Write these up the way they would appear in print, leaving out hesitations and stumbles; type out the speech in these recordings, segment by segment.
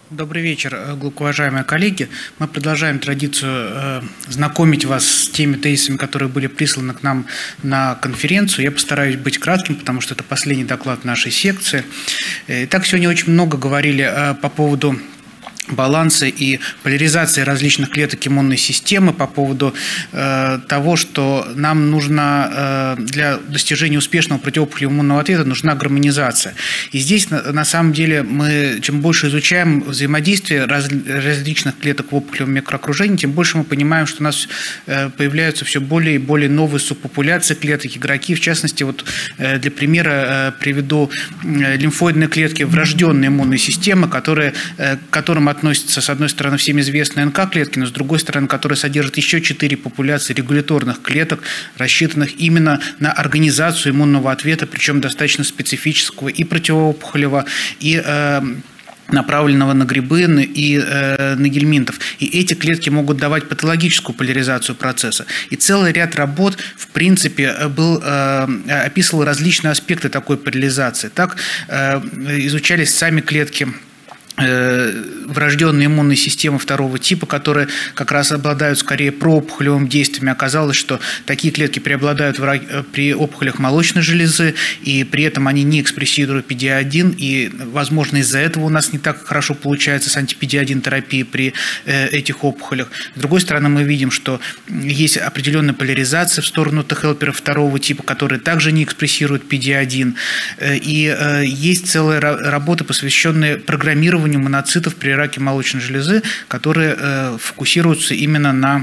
Добрый вечер, глубоко уважаемые коллеги. Мы продолжаем традицию знакомить вас с теми тезисами, которые были присланы к нам на конференцию. Я постараюсь быть кратким, потому что это последний доклад нашей секции. Итак, сегодня очень много говорили по поводу баланса и поляризации различных клеток иммунной системы, по поводу того, что нам нужно для достижения успешного противоопухолевого иммунного ответа нужна гармонизация. И здесь на самом деле мы чем больше изучаем взаимодействие различных клеток в опухолевом микроокружении, тем больше мы понимаем, что у нас появляются все более и более новые субпопуляции клеток, игроки. В частности, вот для примера приведу лимфоидные клетки врожденной иммунной системы, к которым относятся, с одной стороны, всем известные НК-клетки, но с другой стороны, которые содержат еще 4 популяции регуляторных клеток, рассчитанных именно на организацию иммунного ответа, причем достаточно специфического и противоопухолевого, и направленного на грибы и на гельминтов. И эти клетки могут давать патологическую поляризацию процесса. И целый ряд работ, в принципе, описывал различные аспекты такой поляризации. Так изучались сами клетки врожденной иммунной системы второго типа, которые как раз обладают скорее проопухолевым действием. Оказалось, что такие клетки преобладают при опухолях молочной железы, и при этом они не экспрессируют PD-1, и, возможно, из-за этого у нас не так хорошо получается с анти-PD-1 терапией при этих опухолях. С другой стороны, мы видим, что есть определенная поляризация в сторону Т-хелперов второго типа, которые также не экспрессируют PD-1, и есть целая работа, посвященная программированию моноцитов при раке молочной железы, которые фокусируются именно на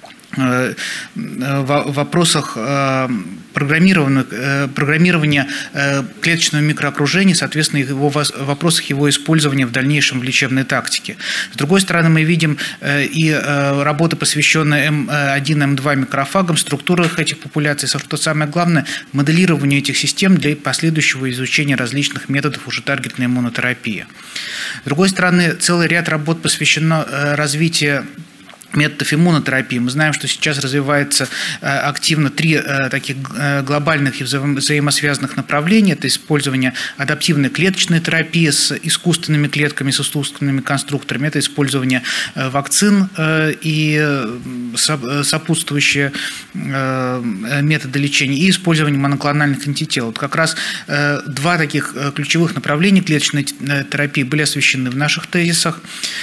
вопросах программирования клеточного микроокружения, соответственно, вопросах его использования в дальнейшем в лечебной тактике. С другой стороны, мы видим и работы, посвященные М1, М2 микрофагам, структурах этих популяций, что самое главное, моделированию этих систем для последующего изучения различных методов уже таргетной иммунотерапии. С другой стороны, целый ряд работ посвящено развитию методов иммунотерапии. Мы знаем, что сейчас развивается активно 3 таких глобальных и взаимосвязанных направления. Это использование адаптивной клеточной терапии с искусственными клетками, с искусственными конструкторами. Это использование вакцин и сопутствующие методы лечения. И использование моноклональных антител. Вот как раз 2 таких ключевых направления клеточной терапии были освещены в наших тезисах.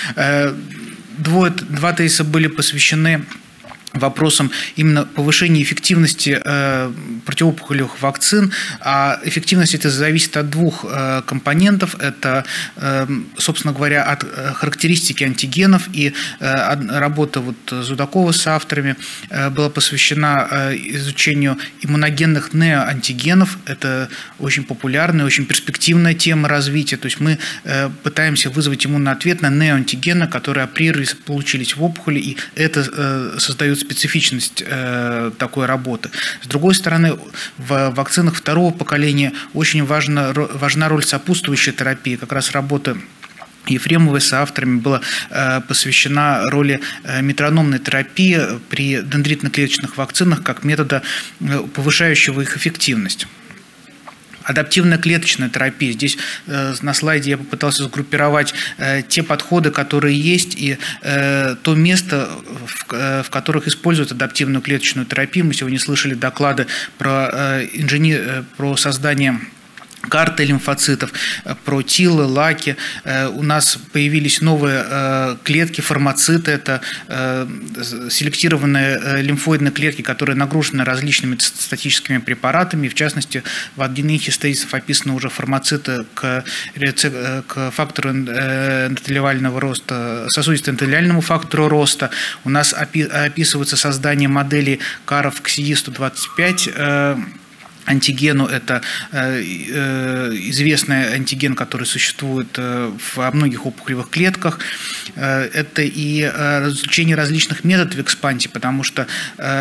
2 тезиса были посвящены вопросам именно повышения эффективности противоопухолевых вакцин. А эффективность это зависит от 2 компонентов. Это, собственно говоря, от характеристики антигенов. И работа Зудакова с авторами была посвящена изучению иммуногенных неоантигенов. Это очень популярная, очень перспективная тема развития. То есть мы пытаемся вызвать иммунный ответ на неоантигены, которые априори получились в опухоли, и это создает специфичность такой работы. С другой стороны, в вакцинах второго поколения очень важна роль сопутствующей терапии. Как раз работа Ефремовой с авторами была посвящена роли метрономной терапии при дендритно-клеточных вакцинах как метода, повышающего их эффективность. Адаптивная клеточная терапия. Здесь на слайде я попытался сгруппировать те подходы, которые есть, и то место, в которых используют адаптивную клеточную терапию. Мы сегодня слышали доклады про создание карты лимфоцитов, про ТИЛы, ЛАКи. У нас появились новые клетки, формоциты. Это селектированные лимфоидные клетки, которые нагружены различными статическими препаратами. В частности, в одних из тезисов описаны уже формоциты к фактору эндотелиального роста, сосудисто-эндотелиальному фактору роста. У нас описывается создание моделей КАРов к CD125 антигену. Это известный антиген, который существует во многих опухолевых клетках. Это и изучение различных методов экспансии, потому что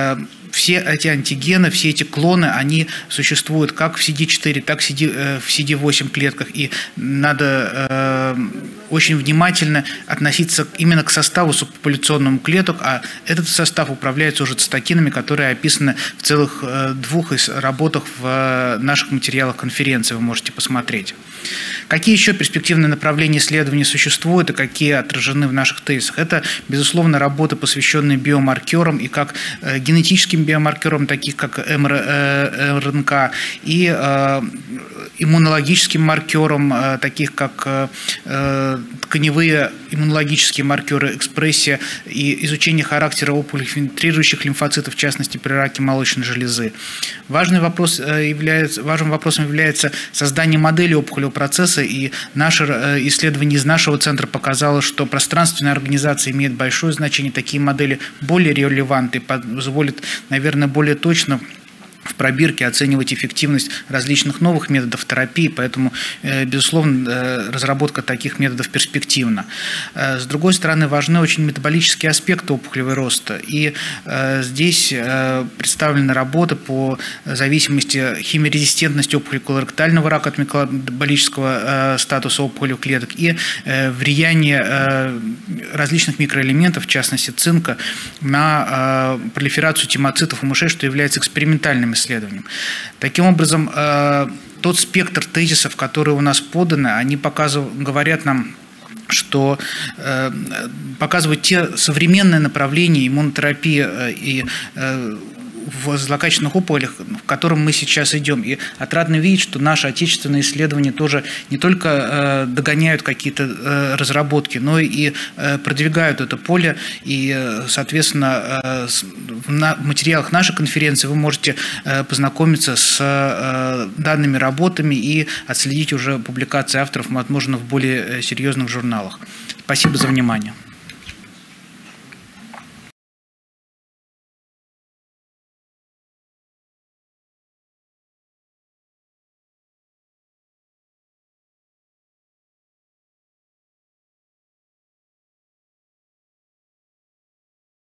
все эти антигены, все эти клоны, они существуют как в CD4, так в CD8 клетках, и надо очень внимательно относиться именно к составу субпопуляционному клеток, а этот состав управляется уже цитокинами, которые описаны в целых 2 работах в наших материалах конференции, вы можете посмотреть. Какие еще перспективные направления исследований существуют и какие отражены в наших тезисах? Это, безусловно, работы, посвященные биомаркерам и как генетическим биомаркерам, таких как РНК, и иммунологическим маркерам, таких как тканевые иммунологические маркеры, экспрессия и изучение характера опухолефильтрирующих лимфоцитов, в частности при раке молочной железы. Важным вопросом является создание модели опухолевого процесса, и наше исследование из нашего центра показало, что пространственная организация имеет большое значение. Такие модели более релевантны, позволят, наверное, более точно в пробирке оценивать эффективность различных новых методов терапии, поэтому, безусловно, разработка таких методов перспективна. С другой стороны, важны очень метаболические аспекты опухолевого роста, и здесь представлены работы по зависимости химиорезистентности опухоли колоректального рака от метаболического статуса опухолевых клеток и влияние различных микроэлементов, в частности цинка, на пролиферацию тимоцитов у мышей, что является экспериментальным исследованием. Таким образом, тот спектр тезисов, которые у нас поданы, они говорят нам, что показывают те современные направления иммунотерапии и в злокачественных опухолях, в котором мы сейчас идем. И отрадно видеть, что наши отечественные исследования тоже не только догоняют какие-то разработки, но и продвигают это поле. И, соответственно, в материалах нашей конференции вы можете познакомиться с данными работами и отследить уже публикации авторов, возможно, в более серьезных журналах. Спасибо за внимание.